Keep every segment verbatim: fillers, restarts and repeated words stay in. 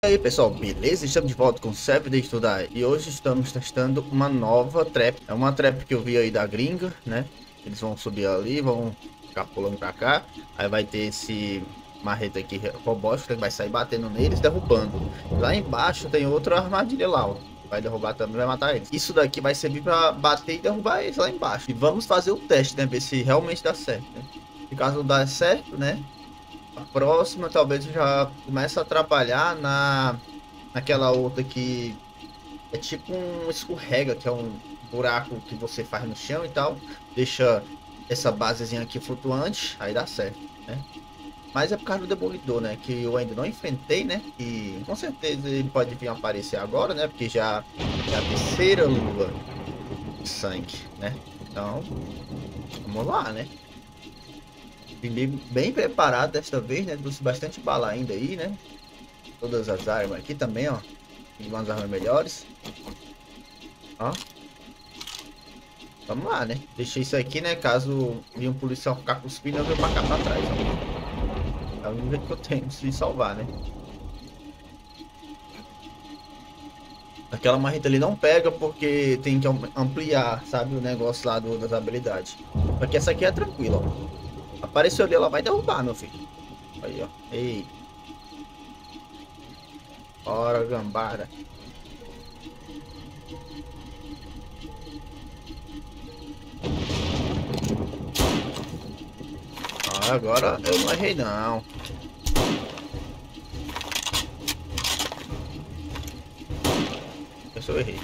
E aí pessoal, beleza? Estamos de volta com o Serve de Estudar e hoje estamos testando uma nova trap. É uma trap que eu vi aí da gringa, né? Eles vão subir ali, vão ficar pulando pra cá. Aí vai ter esse marreta aqui robótico que vai sair batendo neles, derrubando. Lá embaixo tem outra armadilha lá, ó. Vai derrubar também, vai matar eles. Isso daqui vai servir para bater e derrubar eles lá embaixo. E vamos fazer o teste, né? Ver se realmente dá certo, né? Se caso não dar certo, né? A próxima talvez eu já comece a trabalhar na naquela outra que é tipo um escorrega, que é um buraco que você faz no chão e tal, deixa essa basezinha aqui flutuante, aí dá certo, né? Mas é por causa do Demolidor, né? Que eu ainda não enfrentei, né? E com certeza ele pode vir aparecer agora, né? Porque já é a terceira lua de sangue, né? Então, vamos lá, né? Vim bem preparado desta vez, né? Trouxe bastante bala ainda aí, né? Todas as armas aqui também, ó. Tem umas armas melhores. Ó. Vamos lá, né? Deixei isso aqui, né? Caso vir um policial ficar cuspindo, eu venho pra cá pra trás, ó. É o único jeito que eu tenho de se salvar, né? Aquela marreta ali não pega porque tem que ampliar, sabe? O negócio lá do, das habilidades. Porque essa aqui é tranquila, ó. Apareceu ali, ela vai derrubar, meu filho. Aí, ó. Ei. Bora, gambara. Ah, agora eu não errei, não. Eu errei.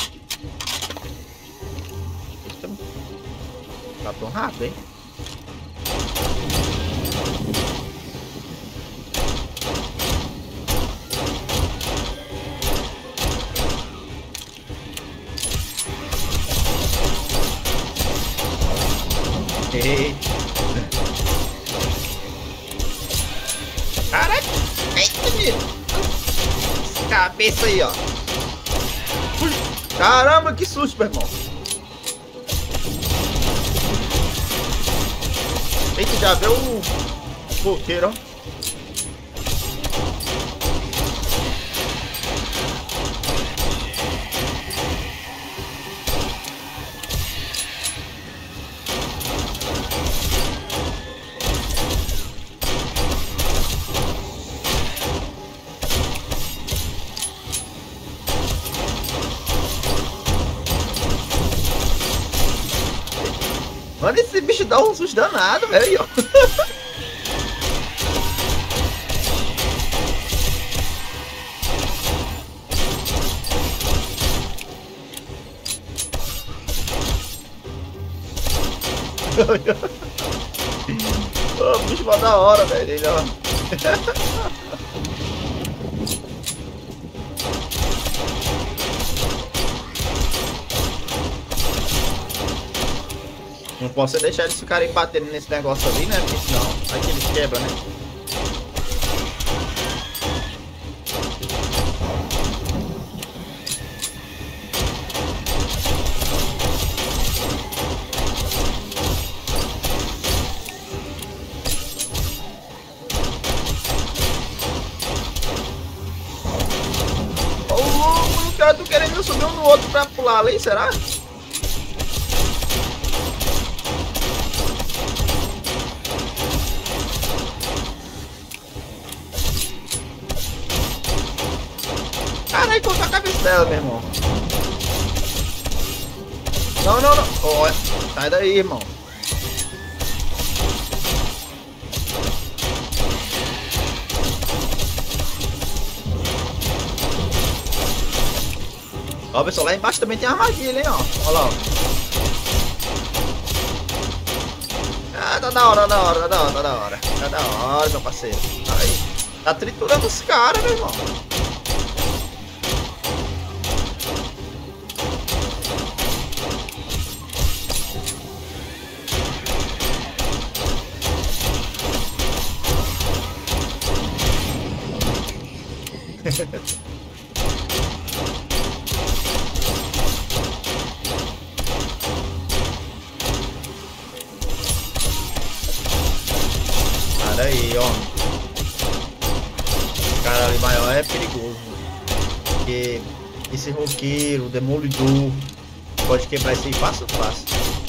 Eita, tá tão rápido, hein? Ei. Caraca! Eita, menino! Cabeça aí, ó! Caramba, que susto, meu irmão! Eita, já veio o coqueiro, ó! Mano, esse bicho dá um susto danado, velho. Oh, o bicho vai da hora, velho. Ele, ó. Não posso deixar eles ficarem batendo nesse negócio ali, né? Porque senão aqui eles quebram, né? Ô, louco, o cara tô querendo subir um no outro pra pular ali, será? Caralho, cortou a cabeça dela, meu irmão. Não, não, não. Olha, sai daí, irmão. Ó, pessoal, lá embaixo também tem armadilha, hein, ó. Olha lá, ó. Ah, tá da hora, tá da hora, tá da hora, tá da hora. Tá da hora, meu parceiro. Aí, tá triturando os caras, meu irmão. Cara aí, ó. Cara ali maior lá é perigoso. Porque esse roqueiro, o demolidor, pode quebrar isso aí fácil, fácil.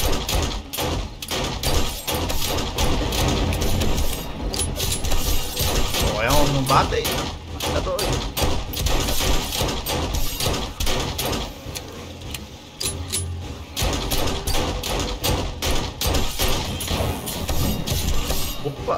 Pô, é um, não bate aí, não. Tá doido. Opa!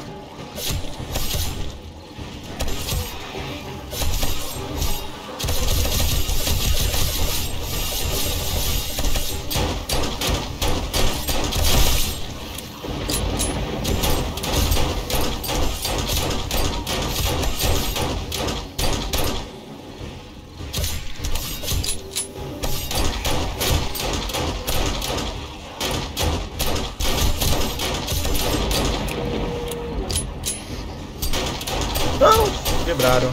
Não! Quebraram.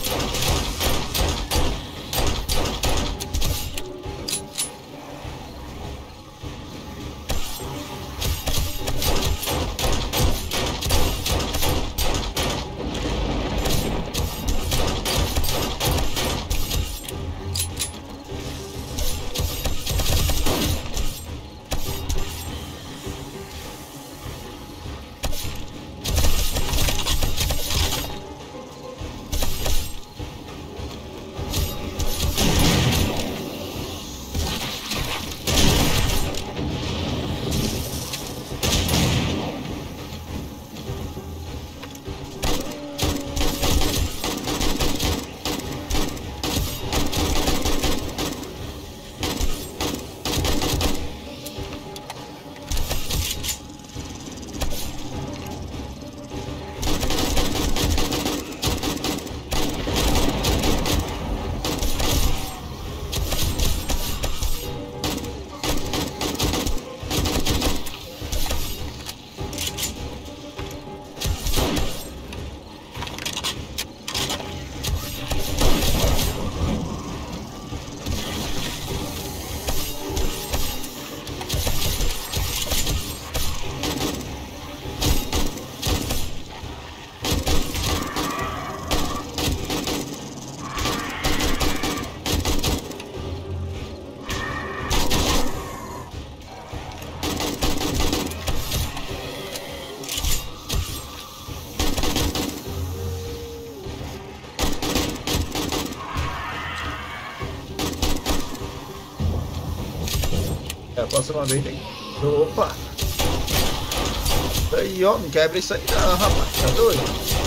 É, a próxima vez tem. Opa! Isso aí, ó, não quebra isso aí não, rapaz. Tá doido?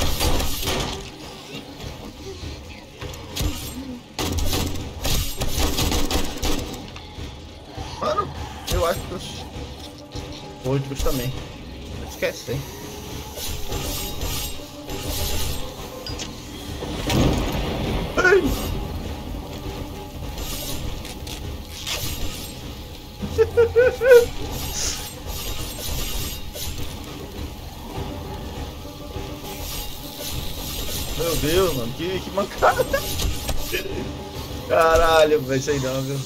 Mano, eu acho que os outros também. Esquece, hein? Ai! Meu Deus, mano, que, que mancada. Caralho, vai ser não, viu?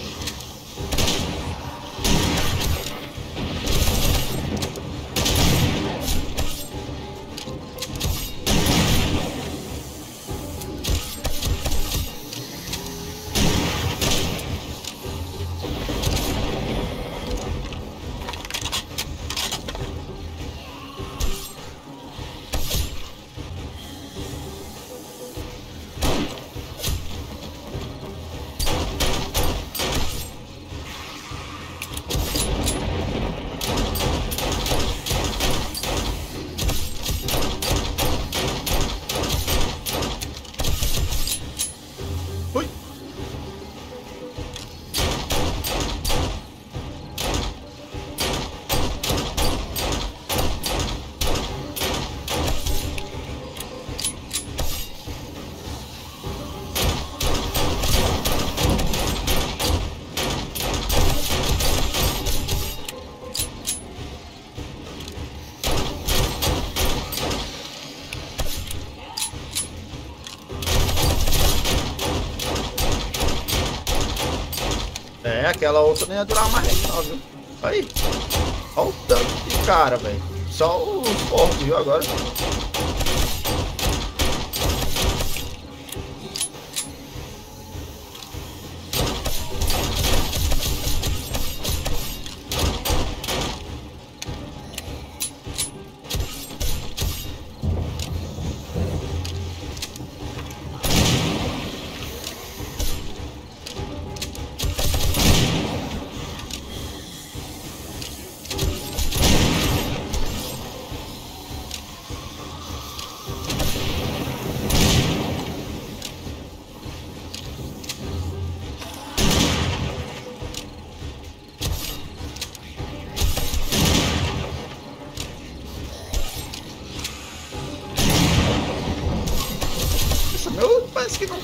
É, aquela outra nem ia durar mais não, viu? Aí. Olha o tanto de cara, velho. Só os fortes, viu, agora.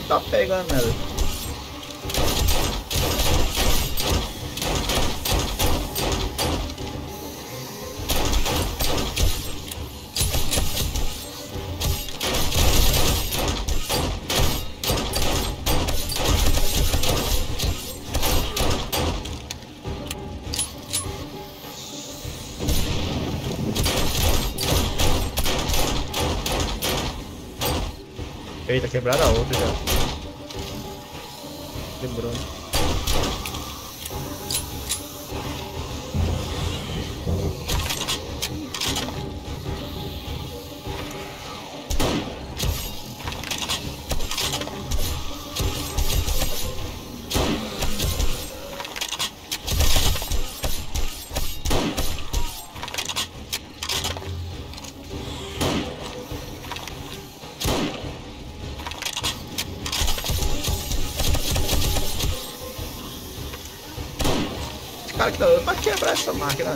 tá pegando nela. Eita, quebraram a outra já. Quebrou. Cara, que tá doido pra quebrar essa máquina.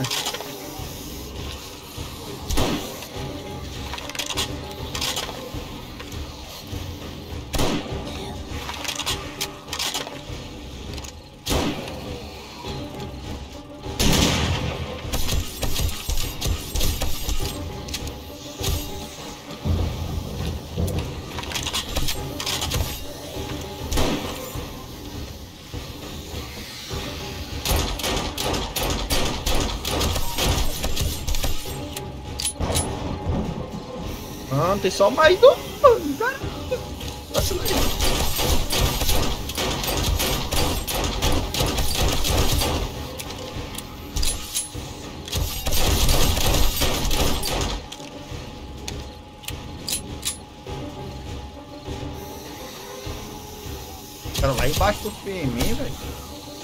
Não, tem só mais um. Nossa, cara, lá embaixo do P M, velho.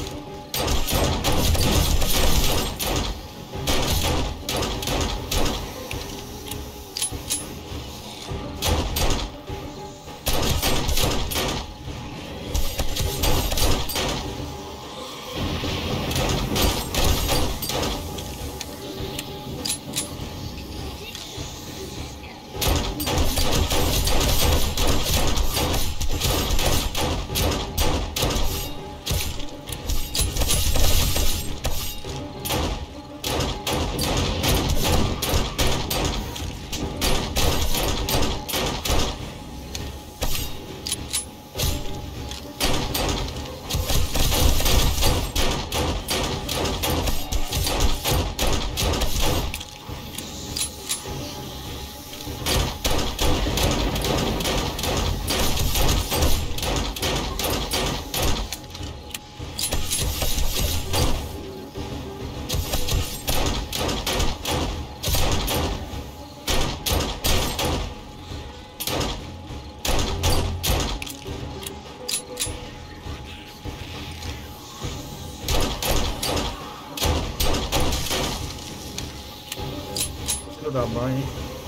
Da mãe.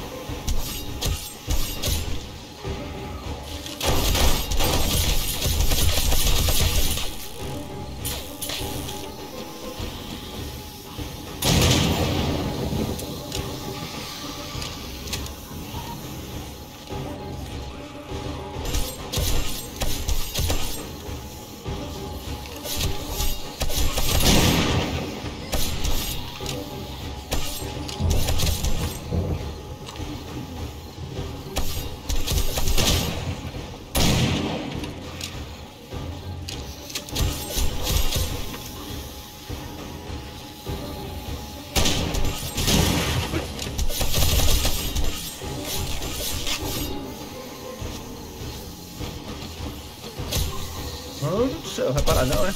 Mano do céu, vai parar não, é?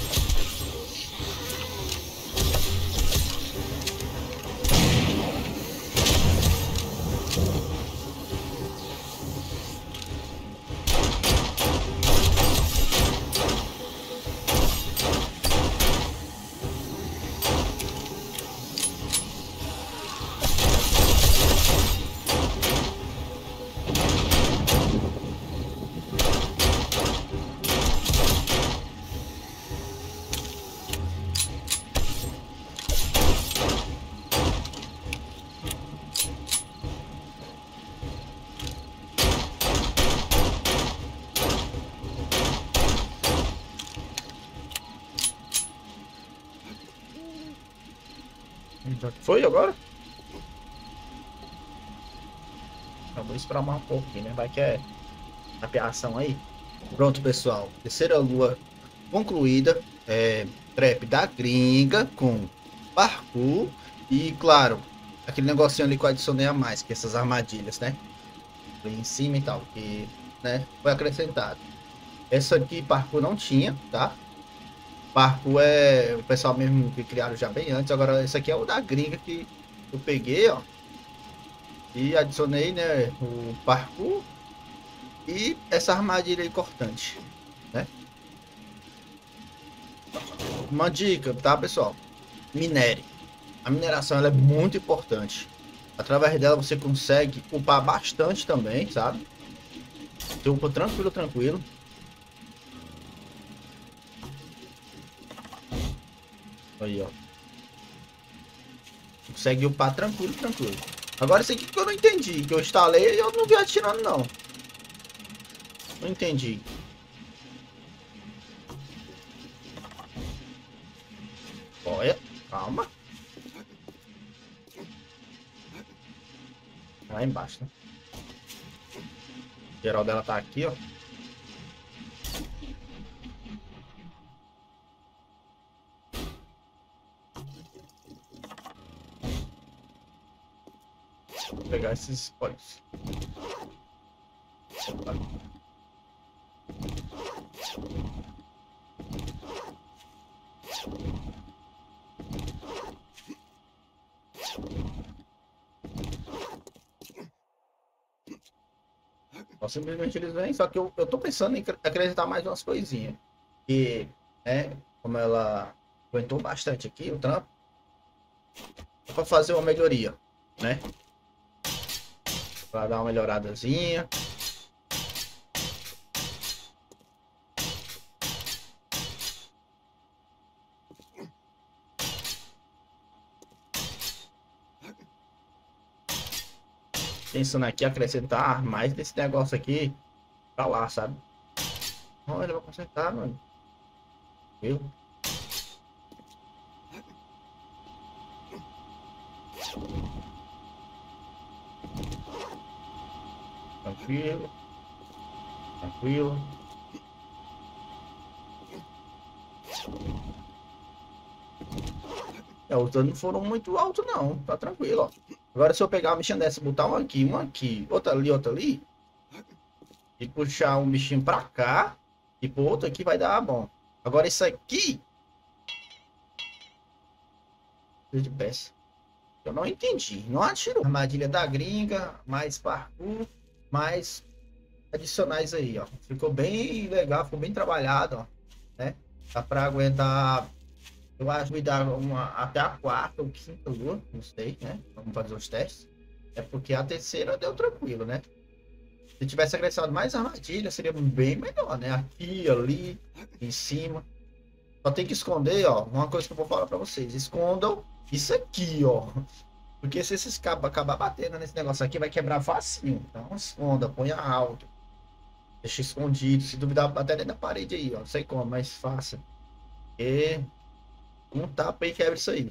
Já foi agora? Eu vou esperar mais um pouco aqui, né? Vai que é apiação aí. Pronto, pessoal. Terceira lua concluída. É, trap da gringa com parkour. E, claro, aquele negocinho ali que eu adicionei a mais, que essas armadilhas, né? Ali em cima e tal, que, né, foi acrescentado. Essa aqui, parkour não tinha, tá? Parkour é o pessoal mesmo que criaram já bem antes. Agora, esse aqui é o da gringa que eu peguei, ó. E adicionei, né, o parkour e essa armadilha aí cortante, né? Uma dica, tá, pessoal? Minere. A mineração ela é muito importante. Através dela você consegue upar bastante também, sabe? Você upa tranquilo, tranquilo. Aí, ó. Consegue upar tranquilo, tranquilo. Agora isso aqui que eu não entendi, que eu instalei e eu não vi atirando não. Não entendi. Olha, calma. Lá embaixo, né? O geral dela tá aqui, ó. Vou pegar esses spoilers. Opa. Ó, simplesmente eles vêm, só que eu, eu tô pensando em acrescentar mais umas coisinhas. E, né, como ela aguentou bastante aqui, o trampo, para fazer uma melhoria, né? Para dar uma melhoradazinha. Pensando aqui acrescentar mais desse negócio aqui pra lá, sabe? Olha, eu vou consertar, mano. Viu? Tranquilo. Tranquilo. É, os danos não foram muito altos, não. Tá tranquilo, ó. Agora, se eu pegar uma bichinha dessa, botar um aqui, um aqui, outra ali, outra ali, e puxar um bichinho pra cá, e pro outro aqui, vai dar bom. Agora, isso aqui... de peça. Eu não entendi. Não atirou. Armadilha da gringa, mais parkour, mais adicionais aí, ó. Ficou bem legal, ficou bem trabalhado, ó, né? Dá pra aguentar, eu acho que dá uma, até a quarta ou quinta lua, não sei, né? Vamos fazer os testes. É porque a terceira deu tranquilo, né? Se tivesse acrescentado mais armadilha, seria bem melhor, né? Aqui, ali, em cima. Só tem que esconder, ó. Uma coisa que eu vou falar pra vocês: escondam isso aqui, ó. Porque se esses cabos acabar batendo nesse negócio aqui, vai quebrar facinho. Então, esconda, ponha alto. Deixa escondido. Se duvidar, até dentro da parede aí, ó. Não sei como, mas faça. E um tapa e quebra isso aí.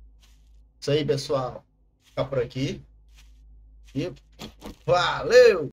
Isso aí, pessoal. Ficar por aqui. E valeu!